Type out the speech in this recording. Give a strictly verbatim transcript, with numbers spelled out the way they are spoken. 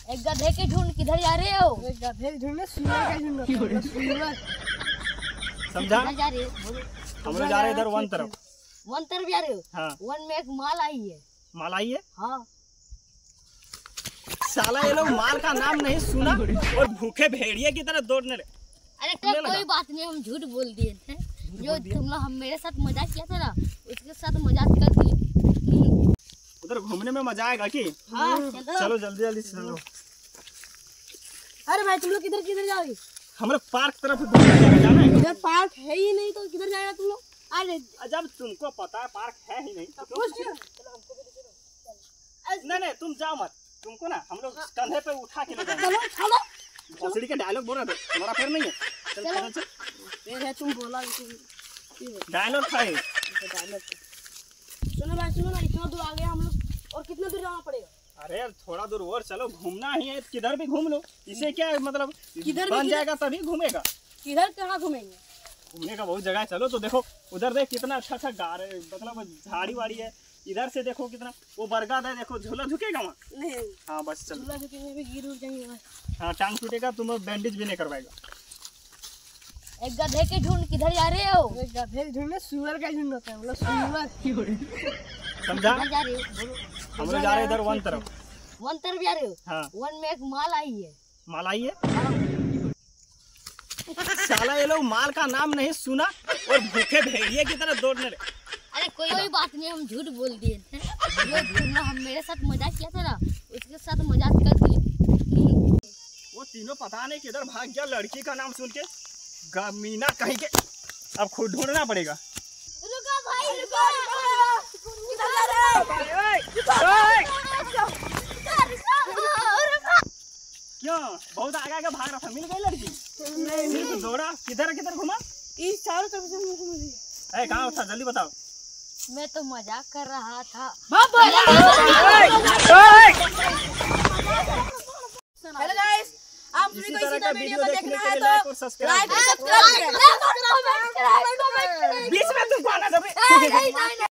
एक गधे के झुंड किधर जा रहे हो? एक गधे के झुंड में सुअर का झुंड होता है, सुअर। समझा? किधर जा रहे हो? हम लोग जा रहे हैं इधर वन तरफ। वन तरफ जा रहे हो? हाँ। वन में एक माल आई है। माल आई है? हाँ। साला ये लोग माल का नाम नहीं सुना और भूखे भेड़िए की तरह दौड़ने लगे। अरे तो कोई बात नहीं, हम झूठ बोल दिए थे। जो तुम लोग हम मेरे साथ मजाक किया था ना, उसके साथ मजाक कर दिए। उधर घूमने में मजा आएगा कि? हाँ, चलो जल्दी जल्दी चलो। अरे भाई तुम लोग किधर किधर जाओगे? हम लोग पार्क तरफ जाना है। इधर पार्क है ही नहीं तो किधर जाएगा तुम लोग? अरे जब तुमको पता है पार्क है ही नहीं तो तुम कुछ नहीं नहीं तुम जाओ मत। तुमको ना हम लोग कंधे पे उठा के ले जाएंगे। चलो चलो भोसड़ी के डायलॉग बोल रहे थे, तुम्हारा पैर नहीं है? चल चलो। चल चल। फिर है तुम बोला डायलॉग था ये। सुनो भाई सुनो ना, इतना दूर आ गए हम लोग और कितना दूर जाना पड़ेगा? अरे थोड़ा दूर और चलो, घूमना ही है, किधर भी घूम लो। इसे क्या मतलब किधर भी बन किधर- जाएगा तभी घूमेगा। किधर कहाँ घूमेंगे? घूमने का बहुत जगह है। चलो तो देखो उधर देख कितना अच्छा अच्छा गार मतलब झाड़ी वाड़ी है। इधर से देखो कितना वो बरगद है, देखो झूला झुकेगा वहाँ। नहीं हाँ बस चलो। झूला झुकेंगे भी गिर उड़ जाएंगे भाई। हाँ टांग टूटेगा, तुम बैंडेज भी नहीं करवाएगा। एक गधे के झुंड किधर जा रहे हो? एक गधे के झुंड में सुअर का झुंड होता है, मतलब सुअर। समझा? किधर जा रहे हो? हम लोग जा रहे हैं इधर वन तरफ। वन तरफ जा रहे हो? हाँ। वन में एक माल आई है। माल आई है? साला ये लोग माल का नाम नहीं सुना और भूखे भेड़िए की तरह दौड़ने लगे। अरे कोई कोई बात नहीं, हम झूठ बोल दिए थे। जो तुम लोग हम मेरे साथ मजाक किया था ना, उसके साथ मजाक कर दिए। वो तीनों पता नहीं किधर भाग गया। लड़की का नाम सुन के गमीना कहीं के, अब खुद ढूंढना पड़ेगा। रुको भाई रुको। किधर जा रहे हो? क्यों बहुत आगे आगे भाग रहा था, मिल गई लड़की? सिर्फ दौड़ा, किधर किधर घुमा? इस चारों तरफ से मुझे मुझे अरे कहाँ था, जल्दी बताओ। मैं तो मजाक कर रहा था। हेलो गाइस, आप सभी इसी को तरह इसी का तरह वीडियो वीडियो देखना देखने के है लिए लाइक तो और सब्सक्राइब लाइक और सब्सक्राइब करें। बीच में तुम आना जब